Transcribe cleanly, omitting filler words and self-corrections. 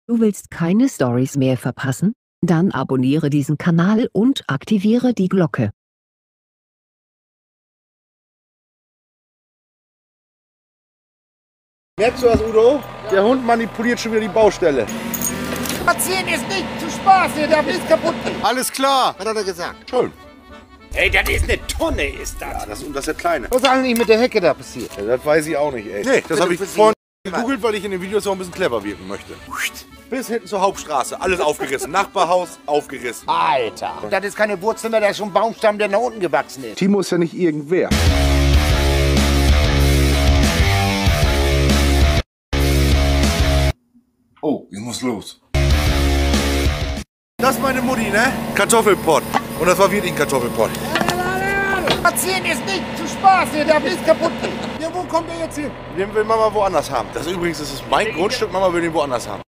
Du willst keine Stories mehr verpassen? Dann abonniere diesen Kanal und aktiviere die Glocke. Merkst du das, Udo? Der Hund manipuliert schon wieder die Baustelle. Spazieren ist nicht zu Spaß, hier darf nichts kaputt gehen. Alles klar. Was hat er gesagt? Schön. Ey, das ist eine Tonne, ist das. Ja, das ist der Kleine. Was ist eigentlich mit der Hecke da passiert? Ja, das weiß ich auch nicht, ey. Nee, das habe ich vorhin gegoogelt, weil ich in den Videos auch ein bisschen clever wirken möchte. Bis hinten zur Hauptstraße, alles aufgerissen. Nachbarhaus aufgerissen. Alter. Das ist keine Wurzel mehr, das ist schon ein Baumstamm, der nach unten gewachsen ist. Timo ist ja nicht irgendwer. Oh, ich muss los. Das ist meine Mutti, ne? Kartoffelpott. Und das war wirklich ein Kartoffelpott. Spazieren ist nicht zu Spaß, hier darf nichts kaputt gehen. Ja, wo kommt der jetzt hin? Den will Mama woanders haben. Das übrigens ist mein Grundstück, Mama will den woanders haben.